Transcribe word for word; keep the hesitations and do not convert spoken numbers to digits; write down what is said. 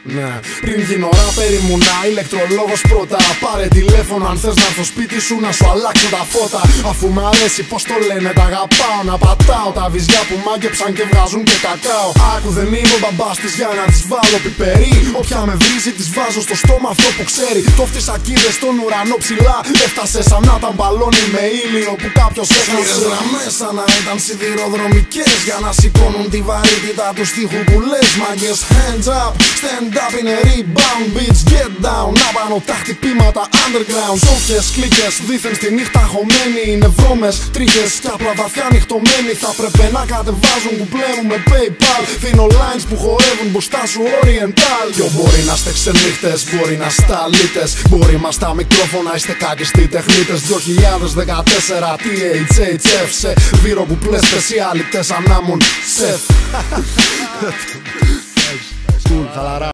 Ναι. Πριν γίνω ράπερ ήμουνα ηλεκτρολόγος πρώτα. Πάρε τηλέφωνο αν θες να έρθω σπίτι σου να σου αλλάξω τα φώτα. Αφού μ' αρέσει πως το λένε τα αγαπάω. Να πατάω τα βυζιά που μάγκεψαν και βγάζουν και κακάο. Άκου δεν είμαι ο μπαμπάς της για να της βάλω πιπερί. Όποια με βρίζει της βάζω στο στόμα αυτό που ξέρει. Το φτισακίδες στον ουρανό ψηλά. Έφτασε σαν να τα μπαλώνει με ήλιο που κάποιος έχασε. Γραμμές σαν να ήταν σιδηροδρομικές για να σηκώνουν τη βαρύτητα του στίχου που λες. Μάγκες hands up, stand up in a rebound, bitch get down. Να πάνω τα χτυπήματα underground. Σόφιες, κλίκες, δίθεν στη νύχτα χωμένοι. Είναι βρώμες, τρίχες κι απλά βαθιά νυχτωμένοι. Θα πρέπει να κατεβάζουν κουπλέ μου με PayPal. Δίνω lines που χορεύουν μπροστά σου oriental. Ποιο μπορεί να είστε ξενύχτες, μπορεί να σταλίτες. Μπορεί μας τα μικρόφωνα είστε κάκιστοι τεχνίτες. δύο χιλιάδες δεκατέσσερα τι έιτς έιτς εφ σε βίρο που πλες σπεσιαλιτές ανάμουν σεφ. Cool, χαλαρά.